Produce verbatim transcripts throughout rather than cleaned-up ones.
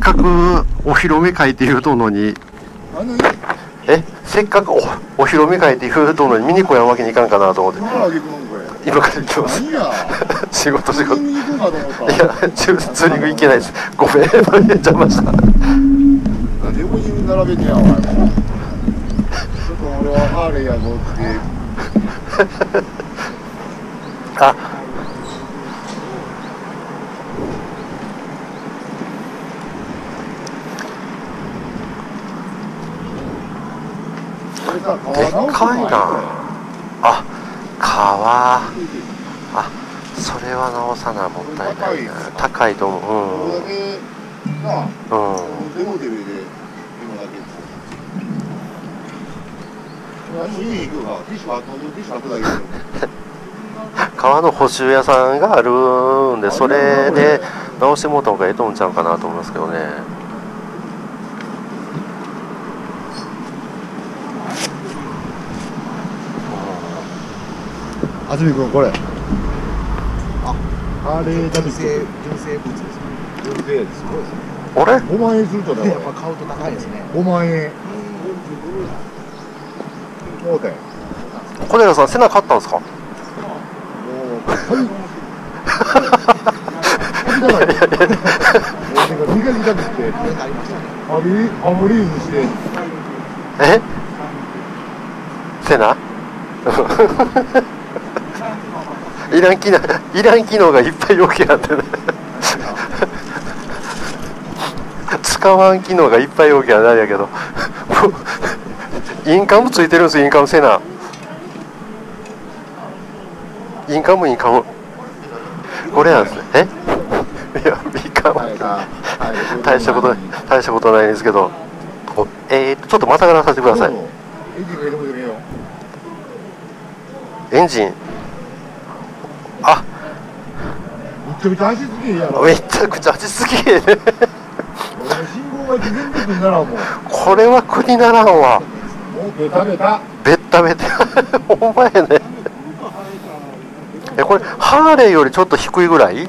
かくお披露目会って言うとんのに、えせっかく お, お披露目会って言うとんのに見に来やんわけにいかんかなと思って。今から行きます。仕事仕事。いやツーリング行けないです。ごめん邪魔した。 何横に並べてやんお前も。ちょっと俺はハーレーやぞって。 あ。でっかいなあ。川、あ、それは直さなもったいないな。高いと思う。うん。うん。川の補修屋さんがあるんで、それで直してもらった方がええと思っちゃうかなと思いますけどね。 あずみくんこれ。あ、 ハーレー純正純正ブーツですね。 純正すごいですね。 あれ？ ごまん円するとね。 やっぱ買うと高いですね。 ごまん円。そうだよ。 小寺さん、セナ買ったんですか？もう身が痛くて、アリアモリーズして。 え？セナ？いらん機能、いらん機能がいっぱい余計あってね。使わん機能がいっぱい余計あるんやけど、インカムついてるんですよ。インカムセナ。インカムインカム。これなんですね。え？いや、インカム。大したこと大したことないんですけど、えー、ちょっとまたがらさせてください。エンジン。あ、 めちゃめちゃ足すげえやろ。 めちゃくちゃ足すげえね。 信号が全部にならんもん。 これは苦にならんわ。 もうベタベタ。 ベッタベタ。ほんまやね。え、これハーレーよりちょっと低いぐらい？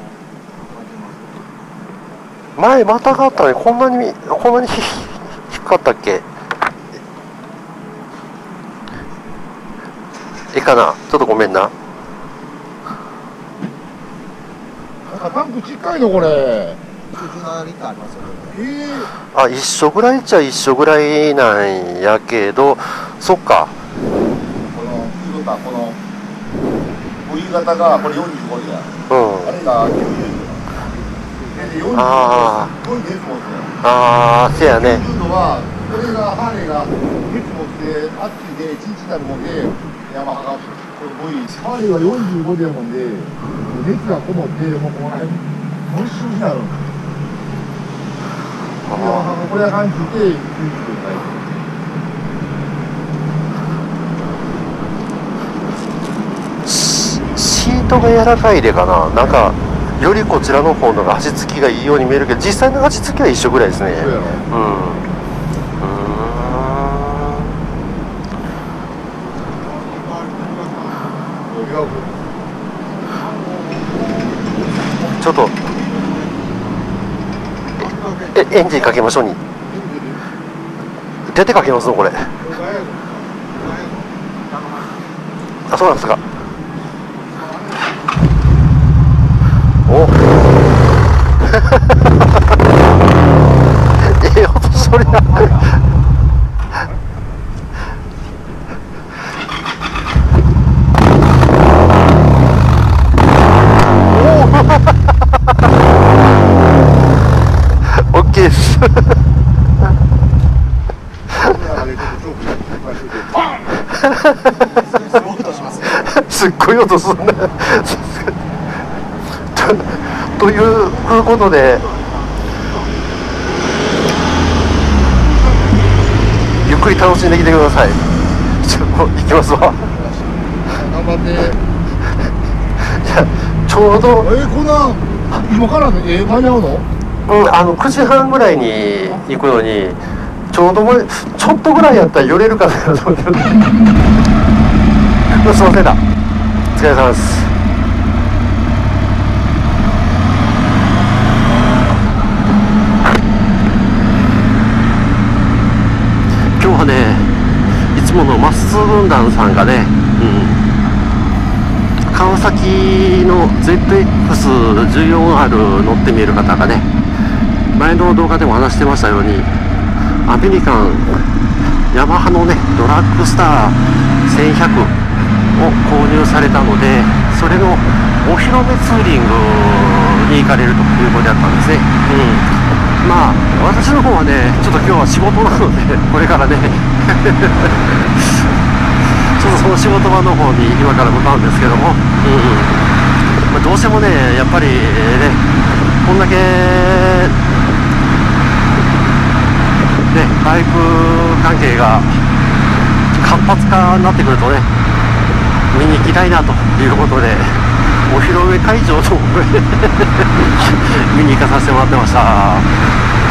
前またがあったのにこんなにこんなに低かったっけ？ええかな。ちょっとごめんな。 タンクちっかいのこれ。 あ、一緒ぐらいっちゃ一緒ぐらいなんやけど、そっか。 このこの V 型がこれよんじゅうごでや。 うん。 あれがきゅうじゅう。 ああ。すごい熱持つね。 ああ、せやね。 きゅうじゅうはこれがハーレーが熱持って熱いでチンチンなるもんでヤマハがこれ V。ハーレーはよんじゅうごでやもんで熱がこもってもうこの辺本州になる。これは感じてシートが柔らかいでかな。なんかよりこちらの方のが足つきがいいように見えるけど、実際の足つきは一緒ぐらいですね。うん。ちょっとえエンジンかけましょうに。出てかけますのこれ。あ、そうなんですか。おええ音そりゃ。オッケーです。すっごい音すんな。ということで、ゆっくり楽しんできてください。ちょっと行きますわ。 頑張って。 いや、ちょうどえー、こんな今からね、えー、間に合うの？ うん、あのくじはんぐらいに行くのに、ちょうどもちょっとぐらいやったら寄れるかなと思って。すいませんだ。お疲れ様です。 ねいつものマッスー軍団さんがね、うん、川崎の ゼットエックスじゅうよんアール 乗ってみる方がね、前の動画でも話してましたように、アメリカンヤマハのねドラッグスターせんひゃくを購入されたので、それのお披露目ツーリングに行かれるということだったんですね。うん、まあ私の方はねちょっと今日は仕事なので、これからねちょっとその仕事場の方に今から向かうんですけども、うんまあ、どうしてもねやっぱりねこんだけねバイク関係が活発化になってくるとね、見に行きたいなということで、お披露目会場の見に行かさせてもらってました。